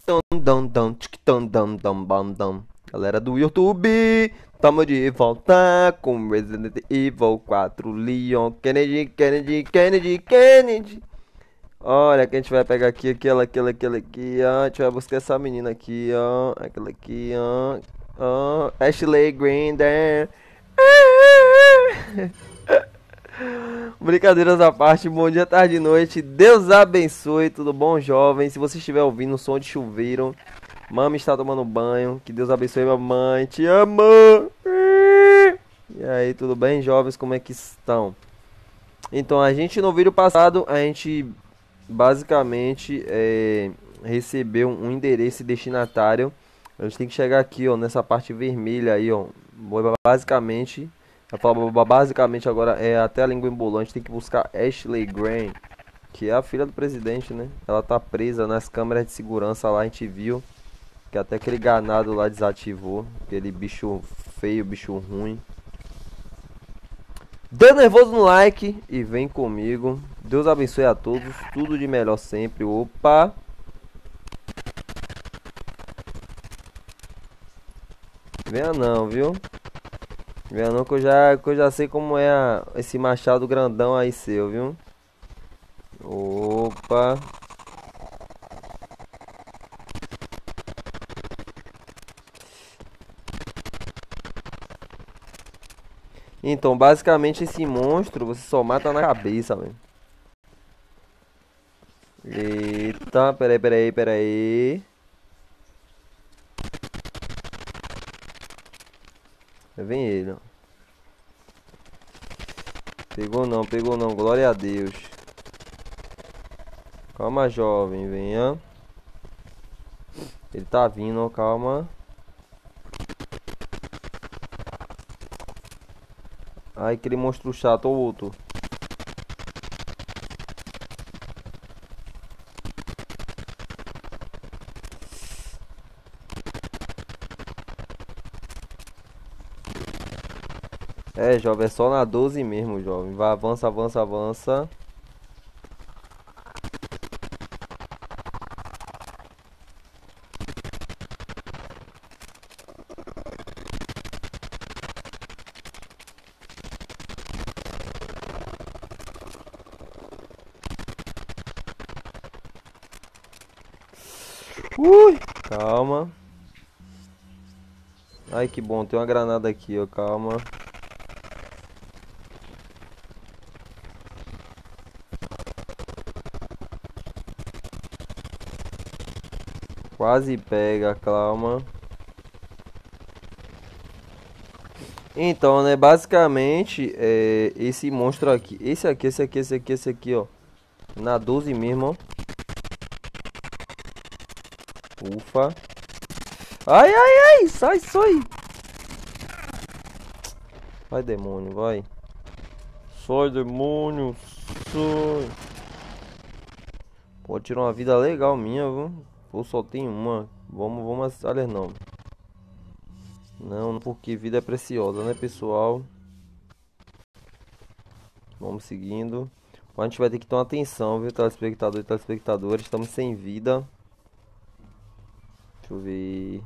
dum dum tchic dum dum dum bam dum. Galera do YouTube, tamo de volta com Resident Evil 4 Leon Kennedy, Kennedy, Kennedy, Kennedy. Olha que a gente vai pegar aqui, aquela aqui, ó. A gente vai buscar essa menina aqui, ó. Aquela aqui, ó. Ó, Ashley Grinder. Brincadeiras à parte, bom dia, tarde e noite. Deus abençoe, tudo bom, jovem? Se você estiver ouvindo o som de chuveiro, mama está tomando banho. Que Deus abençoe, mamãe. Te amo. E aí, tudo bem, jovens? Como é que estão? Então, a gente no vídeo passado, a gente basicamente recebeu um endereço destinatário. A gente tem que chegar aqui, ó, nessa parte vermelha aí, ó. Basicamente, eu falo basicamente agora é até a língua embolou. A gente tem que buscar Ashley Graham, que é a filha do presidente, né? Ela tá presa nas câmeras de segurança lá, a gente viu que até aquele ganado lá desativou, aquele bicho feio, bicho ruim. Dê nervoso no like e vem comigo. Deus abençoe a todos, tudo de melhor sempre. Opa! Venha não, viu? Venha não que eu já sei como é esse machado grandão aí seu, viu? Opa! Então, basicamente esse monstro você só mata na cabeça, velho. Eita, peraí. Vem ele, ó. Pegou não, glória a Deus. Calma, jovem, venha. Ele tá vindo, ó, calma. Ai, aquele monstro chato, ou outro. É, jovem, é só na 12 mesmo, jovem. Vai, avança. Ui, calma. Ai, que bom, tem uma granada aqui, ó, calma. Quase pega, calma. Então, né, basicamente, esse monstro aqui, esse aqui, ó, na 12 mesmo, ó. Ufa. Ai, sai. Vai, demônio, vai. Sai, demônio, sai. Pode tirar uma vida legal minha, viu? Eu só tenho uma. Vamos, aliás, não. Não, porque vida é preciosa, né, pessoal? Vamos seguindo. A gente vai ter que tomar atenção, viu, telespectador e telespectadores. Estamos sem vida. Deixa eu ver.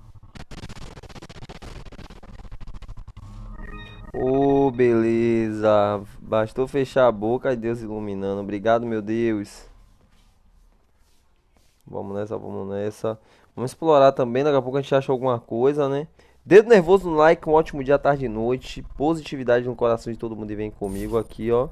Oh, beleza. Bastou fechar a boca e Deus iluminando. Obrigado, meu Deus. Vamos nessa. Vamos explorar também. Daqui a pouco a gente acha alguma coisa, né? Dedo nervoso no like. Um ótimo dia, tarde e noite. Positividade no coração de todo mundo e vem comigo aqui, ó.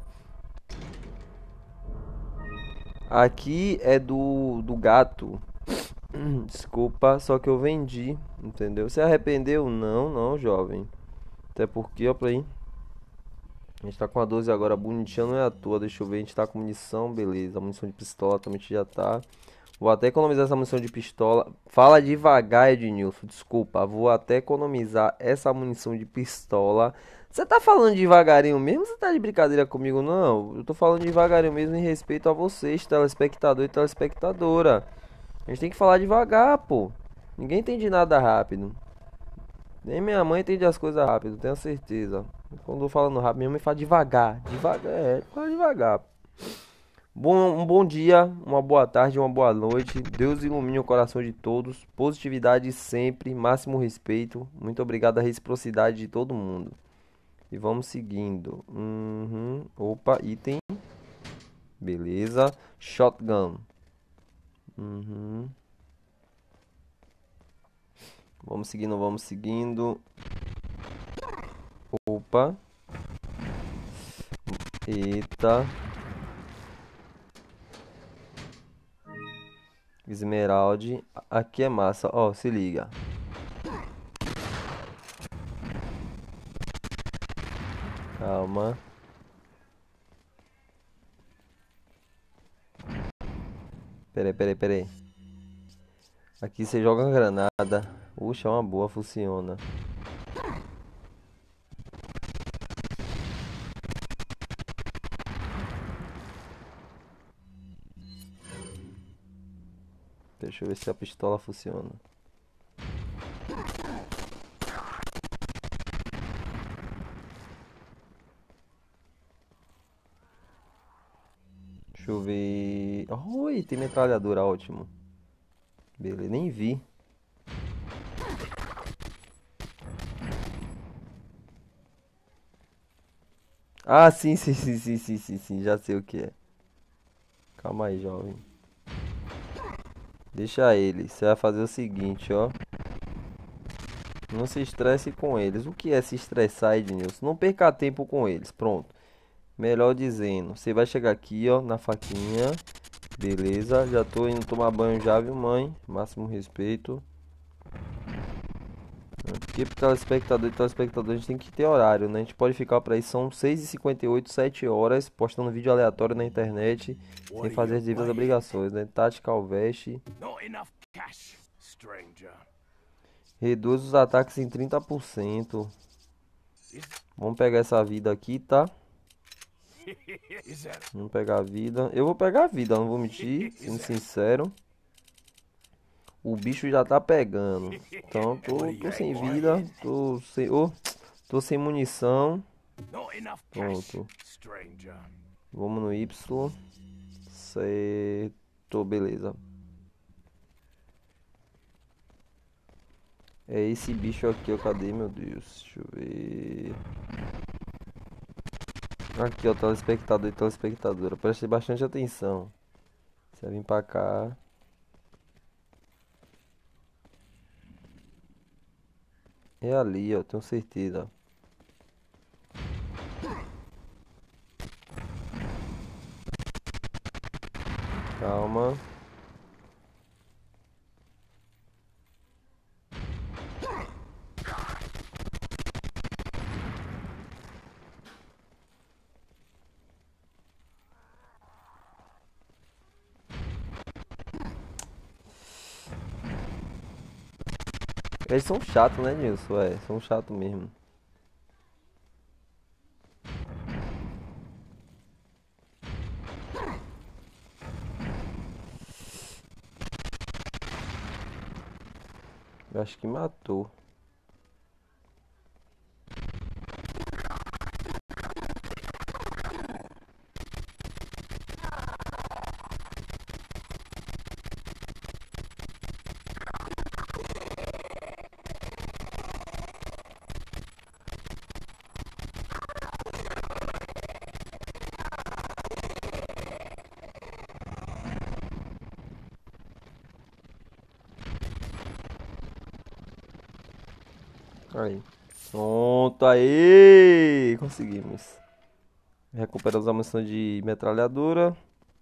Aqui é do gato. Desculpa, só que eu vendi, entendeu? Se arrependeu? Não, jovem. Até porque, ó, pra aí. A gente tá com a 12 agora, bonitinha, não é à toa. Deixa eu ver, a gente tá com munição, beleza. Munição de pistola também já tá. Vou até economizar essa munição de pistola. Fala devagar, Ednilson, desculpa. Vou até economizar essa munição de pistola. Você tá falando devagarinho mesmo? Você tá de brincadeira comigo? Não, eu tô falando devagarinho mesmo em respeito a vocês, telespectador e telespectadora. A gente tem que falar devagar, pô. Ninguém entende nada rápido. Nem minha mãe entende as coisas rápido, tenho certeza. Quando eu tô falando rápido, minha mãe fala devagar. Fala devagar. Um bom dia, uma boa tarde, uma boa noite. Deus ilumine o coração de todos. Positividade sempre, máximo respeito. Muito obrigado à reciprocidade de todo mundo. E vamos seguindo. Opa, item. Beleza. Shotgun. Uhum. Vamos seguindo, vamos seguindo. Opa. Eita. Esmeralda. Aqui é massa. Ó, se liga. Calma. Peraí, peraí, peraí. Aqui você joga granada. Puxa, é uma boa, funciona. Deixa eu ver se a pistola funciona. Deixa eu ver. Oi, tem metralhadora, ótimo. Beleza, nem vi. Ah, sim, sim, sim, sim, sim, sim, sim, já sei o que é. Calma aí, jovem. Deixa ele. Você vai fazer o seguinte, ó. Não se estresse com eles. O que é se estressar, Ednilson? Não perca tempo com eles. Pronto. Melhor dizendo. Você vai chegar aqui, ó, na faquinha. Beleza. Já tô indo tomar banho já, viu, mãe? Máximo respeito. Porque pro telespectador e telespectador a gente tem que ter horário, né? A gente pode ficar pra aí, são 6h58, 7 horas, postando vídeo aleatório na internet, sem fazer as devidas obrigações, né? Tactical Vest. Reduz os ataques em 30%. Vamos pegar essa vida aqui, tá? Vamos pegar a vida. Eu vou pegar a vida, não vou mentir, sendo sincero. O bicho já tá pegando. Então, tô sem vida, tô sem munição. Pronto. Vamos no Y. Certo, beleza. É esse bicho aqui, ó. Cadê, meu Deus? Deixa eu ver. Aqui, ó, telespectador e telespectadora. Preste bastante atenção. Você vai vir pra cá. É ali, ó, tenho certeza. Calma. Eles são chatos, né, Nilson? É, são chatos mesmo. Eu acho que matou. Aí. Pronto, aí! Conseguimos. Recuperamos a munição de metralhadora.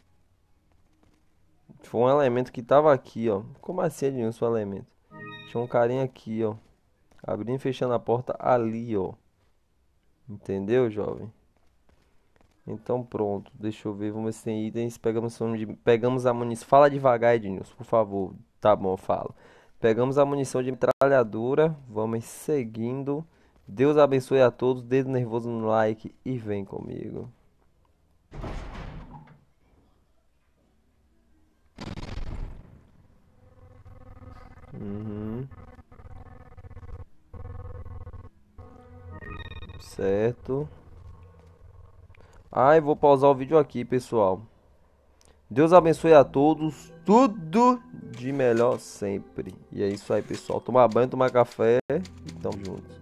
Foi um elemento que tava aqui, ó. Como assim, Ednilson, um elemento? Tinha um carinha aqui, ó. Abrindo e fechando a porta ali, ó. Entendeu, jovem? Então pronto, deixa eu ver, vamos ver se tem itens. Pegamos a munição. Fala devagar, Ednilson, por favor. Tá bom, eu falo. Pegamos a munição de metralhadora. Vamos seguindo. Deus abençoe a todos. Dedo nervoso no like e vem comigo. Uhum, certo. Ah, eu vou pausar o vídeo aqui, pessoal. Deus abençoe a todos, tudo de melhor sempre. E é isso aí, pessoal. Tomar banho, tomar café e tamo juntos.